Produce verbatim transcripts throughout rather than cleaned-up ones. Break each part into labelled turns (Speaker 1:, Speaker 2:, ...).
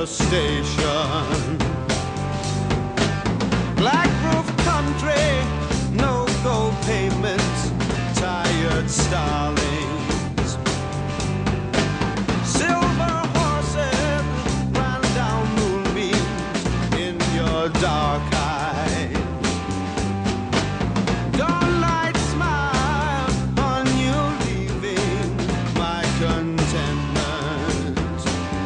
Speaker 1: the station. Black roof country, no gold pavements, tired starlings. Silver horses ran down moonbeams in your dark eyes. Dawnlight smile on you leaving my contentment.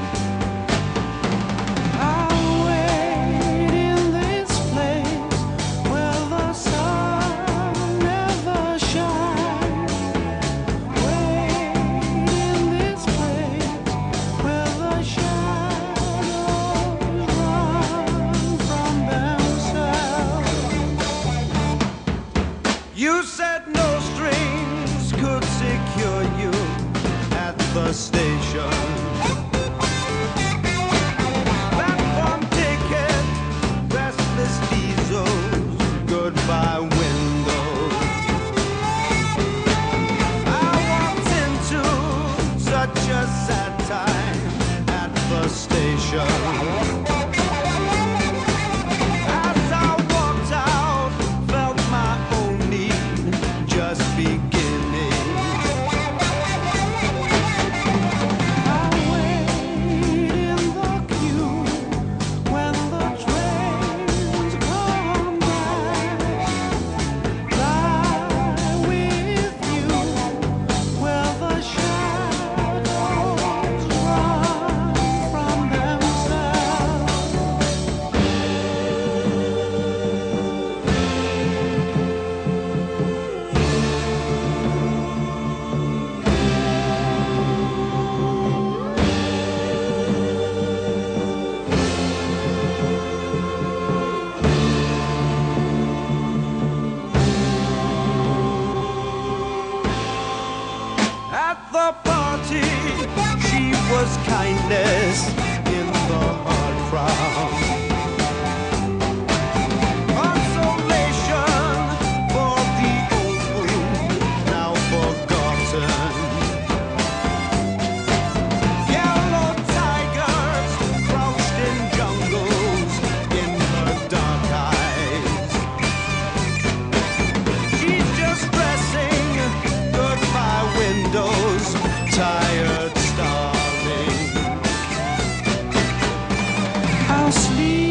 Speaker 1: I'll wait in this place where the sun never shines. Wait in this place where the shadows run from themselves. You said no strings could secure you at the station. Platform ticket, restless diesels, goodbye windows. I walked into such a sad time at the station. As I walked out, felt my own need just beginning. I wait in the queue when the trains come back. Fly with you where the shadows run from themselves. At the party, she was kindness in the hard crowd. Consolation for the old wound now forgotten. Yellow tigers crouched in jungles in her dark eyes. She's just dressing goodbye windows, tired starling. I'll sleep